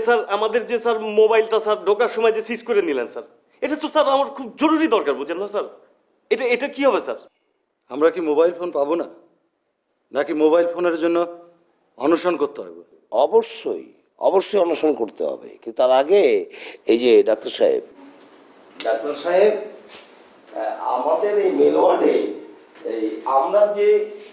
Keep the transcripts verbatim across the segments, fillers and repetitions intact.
Sir আমাদের যে sir মোবাইলটা স্যার ঢোকার সময় যে সিজ করে নিলেন স্যার, এটা তো স্যার আমার খুব জরুরি দরকার, বুঝেন না স্যার? এটা এটা কি হবে স্যার? আমরা কি মোবাইল ফোন পাবো না, নাকি মোবাইল ফোনের জন্য অনশন করতে হবে? অবশ্যই অবশ্যই অনশন করতে হবে, কিন্তু তার আগে এই যে ডাক্তার সাহেব ডাক্তার সাহেব আমাদের এই মেল ওয়ার্ডে এই আমরা যে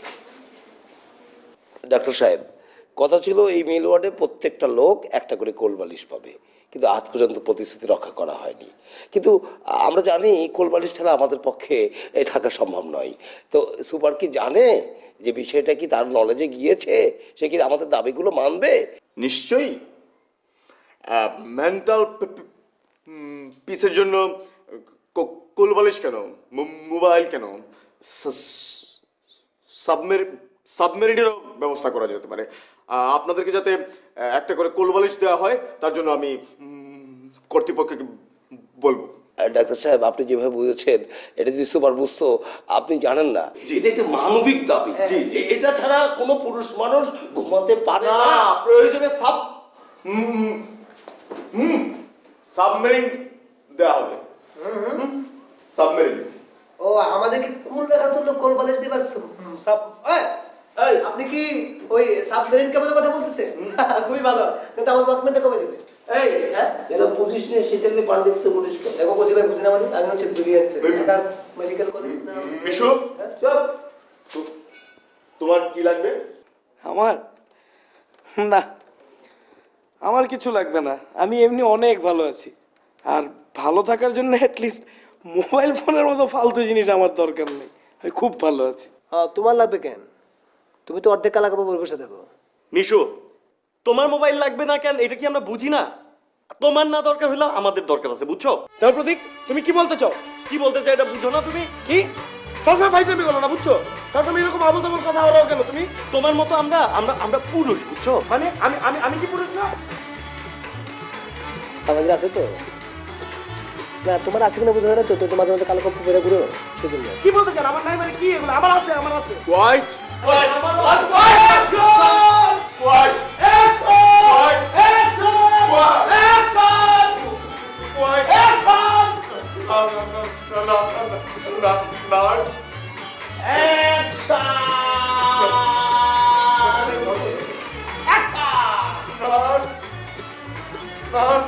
ডাক্তার সাহেব কথা ছিল এই মেল ওয়ার্ডে প্রত্যেকটা লোক একটা করে কোলবালিশ পাবে, কিন্তু আজ পর্যন্ত প্রতিশ্রুতি রক্ষা করা হয়নি। কিন্তু আমরা জানি কোলবালিশ ছাড়া আমাদের পক্ষে থাকা সম্ভব নয়। তো সুপার কি জানে যে বিষয়টা কি তার নলেজে গিয়েছে? সে কি আমাদের দাবিগুলো মানবে? নিশ্চয়ই। মেন্টাল পিসের জন্য কোলবালিশ কেন, মোবাইল কেন, সাবমের সাবমেরিনেরও ব্যবস্থা করা যেতে পারে। আপনাদেরকে যাতে একটা করে কোলবালিশ দেওয়া হয় তার জন্য আমি কর্তৃপক্ষকে বলবো। ডাক্তার সাহেব আপনি যেভাবে বুঝেছেন এটা যদি সুপার বুঝতো, আপনি জানেন না এটা একটা মানবিক দাবি। এটা ছাড়া কোনো পুরুষ মানুষ ঘুমাতে পারে না। প্রয়োজনে সাব সাবমেরিন দেওয়া হবে। সাবমেরিন। ও আমাদেরকে কুল রাখা তুললো কোলবালিশ দিবার সাব। এই আপনি কি ওই সাবমেরিন কেমন কথা বলতেছেন? খুবই ভালো, কিন্তু আমার ডকুমেন্টটা কবে দেবে? এই হ্যাঁ এটা পঁচিশ নিয়ে সেটা নিয়ে পান্ডিত্য করিস। দেখো বুঝি ভাই বুঝি না, মানে আমি হচ্ছে brilliants Dhaka medical college. Mishu তোমার কি লাগবে? আমার না, আমার কিছু লাগবে না, আমি এমনি অনেক ভালো আছি। আর ভালো থাকার জন্য অ্যাটলিস্ট মোবাইল ফোনের মতো ফালতু জিনিস আমার দরকার নেই, আমি খুব ভালো আছি। হ্যাঁ তোমার লাগবে কেন? তুমি তো অর্ধেক কালা কাপড় বসে থাকো। মিশু তোমার মোবাইল লাগবে না কেন এটা কি আমরা বুঝি না? তোমার না দরকার হইলো আমাদের দরকার আছে, বুঝছো? তার প্রতীক তুমি কি বলতে চাও? কি বলতে চাও এটা বুঝো না তুমি? কি সবসময় ফাইভ ফাইভ করো না, বুঝছো? সবসময় এরকম আবল তাবল কথা বলাও কেন তুমি? তোমার মতো আমরা আমরা আমরা পুরুষ, বুঝছো? মানে আমি আমি আমি কি পুরুষ না? আমাদের আছে তো না, তোমার আছে কিনা বুঝতে না তো, তো তোমাদের মধ্যে কালো কাপড় পরে ঘুরো সেজন্য। কি বলতে চান? আমার নাই মানে কি এগুলো? আমার আছে, আমার আছে। White white white white white nurse nurse nurse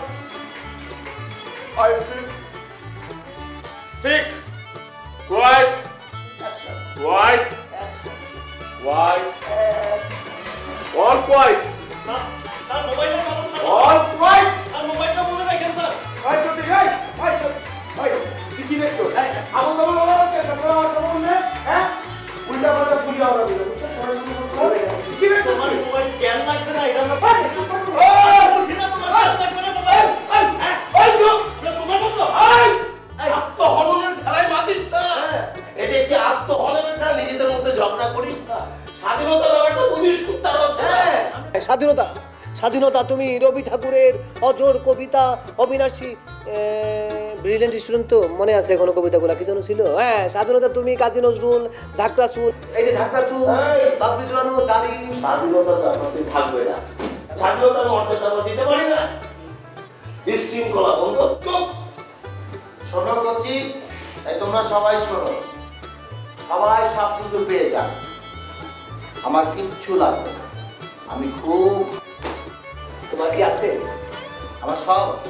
I feel sick. Quiet. Quiet. Quiet. All quiet. Sir মোবাইলটা বন্ধ করুন। All quiet. স্যার মোবাইলটা বন্ধ রাখেন স্যার। ভাই তো ঠিক আছে। ভাই ভাই কি কি দেখছো? এই আমল আমল বলা আছে সব আমার সামনে, হ্যাঁ? উল্টা পাল্টা পুরি আওরা দিল, বুঝছো? সরাসরি কি দেখছো? আমার মোবাইল কেন লাগবে না এটা আমরা পারি। ও বলছি না তোমার কেন লাগবে না মোবাইল? হ্যাঁ ওই তো তোমার মতো এই আত্মহননের খেলায় মাতিস না। এটা একটি আত্মহননের খেলা, নিজেদের মধ্যে ঝগড়া করিস না। স্বাধীনতার ব্যাপারটা বুঝিস কুত্তার বাচ্চা। স্বাধীনতা স্বাধীনতা তুমি রবি ঠাকুরের অজর কবিতা, অবিনাশী ব্রিলিয়েন্ট স্টুডেন্ট তো মনে আছে এখনো কবিতাগুলো কি যেন ছিল? হ্যাঁ স্বাধীনতা তুমি কাজী নজরুল, ঝাঁকড়া চুল, এই যে ঝাঁকড়া চুল, বাবরি জোড়ানো দাড়ি। স্বাধীনতা সাথে থাকবে না, স্বাধীনতার মর্যাদা আমরা দিতে পারি না। বিশৃঙ্খলা বন্ধ। চুপ শোনো কচি, তাই তোমরা সবাই শোনো, সবাই সব কিছু পেয়ে যান, আমার কিচ্ছু লাগবে না, আমি খুব। তোমার কি আছে? আমার সব আছে।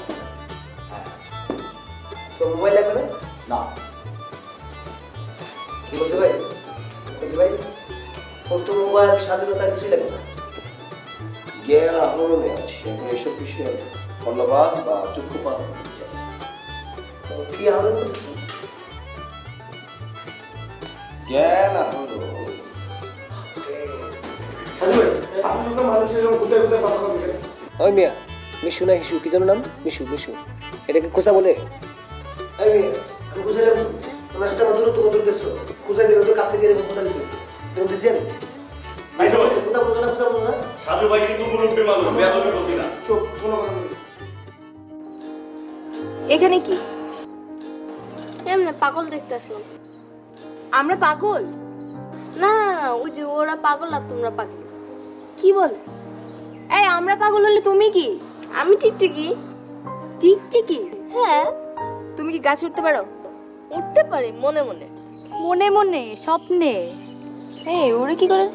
তো মোবাইল লাগবে না? না কি বলছে ভাই? বলছে ভাই ওর তো মোবাইল স্বাধীনতা কিছুই লাগবে না। জ্ঞান আহরণে আছে, এখন এসব বিষয়ে ধন্যবাদ বা চক্ষুপাত কি আহরণ করতেছে? জ্ঞান আহরণ। ওই মিয়া মিশু না হিসু কি যেন নাম? মিশু মিশু এটাকে কোচা বলে? এই মিয়া আমি কোচাইলাম, তোমার সাথে আমার দূরত্ব কত দেখছো? কোচাই দিলে তো কাছে গিয়ে কোথা দিতে এরকম দিছি আমি? কোথা বুঝো না, কোথা বুঝো না? সাজু ভাই কিন্তু মুরব্বি মানুষ, বেয়াদবি করবি না। চুপ, কোনো কথা বলবি না। এখানে কি? এমনি পাগল দেখতে আসলাম। আমরা পাগল? না না না, ওই যে ওরা পাগল আর তোমরা পাগল। কি বলে? এই আমরা পাগল হলে তুমি কি? আমি টিকটিকি। টিকটিকি? হ্যাঁ, তুমি কি গাছ উঠতে পারো? উঠতে পারি মনে মনে। মনে মনে, স্বপ্নে? এই ওরে কি করে?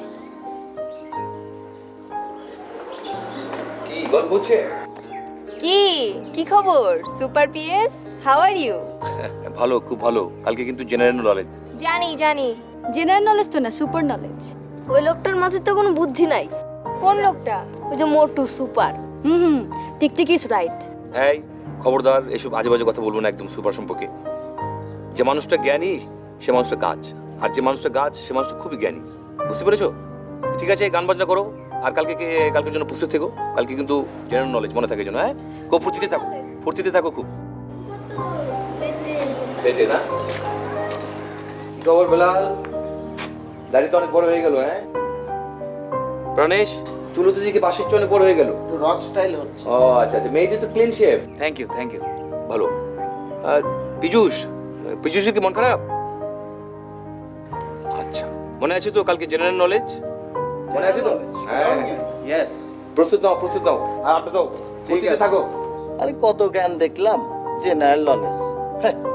কি গল্প হচ্ছে? কি কি খবর super PS? How are you? ভালো, খুব ভালো। কালকে কিন্তু জেনারেল নলেজ। জানি জানি, জেনারেল নলেজ তো না, সুপার নলেজ। ওই লোকটার মাথায় তো কোনো বুদ্ধি নাই। কোন লোকটা? ওই যে মোটু সুপার। হুম হুম, টিকটিকি ইজ রাইট। এই খবরদার, এসব আজে বাজে কথা বলবো না একদম সুপার সম্পর্কে। যে মানুষটা জ্ঞানী সে মানুষটা গাছ, আর যে মানুষটা গাছ সে মানুষটা খুবই জ্ঞানী। বুঝতে পেরেছো? ঠিক আছে, গান বাজনা করো, আর কালকে কে- কালকের জন্য প্রস্তুত থেকো। কালকে কিন্তু জেনারেল নলেজ মনে থাকে যেন। হ্যাঁ, খুব ফুর্তিতে থাকো, ফুর্তিতে থাকো খুব। পেটে না? কি খবর বেলাল? দাড়ি তো অনেক বড় হয়ে গেল। হ্যাঁ প্রাণেশ, চুলো তো দিকে পাশের চেয়ে অনেক বড় হয়ে গেল। রক স্টাইল হচ্ছে। ও আচ্ছা আচ্ছা, মেয়েদের তো clean shave. Thank you thank you. ভালো। আর পীযূষ, পীযূষের কি মন খারাপ? আচ্ছা, মনে আছে তো কালকে জেনারেল নলেজ? মনে আছে তো? হ্যাঁ, ইয়েস। প্রস্তুত নাও, প্রস্তুত নাও। আর আপনি তো ঠিক থাকো। আরে কত জ্ঞান দেখলাম, জেনারেল নলেজ। হ্যাঁ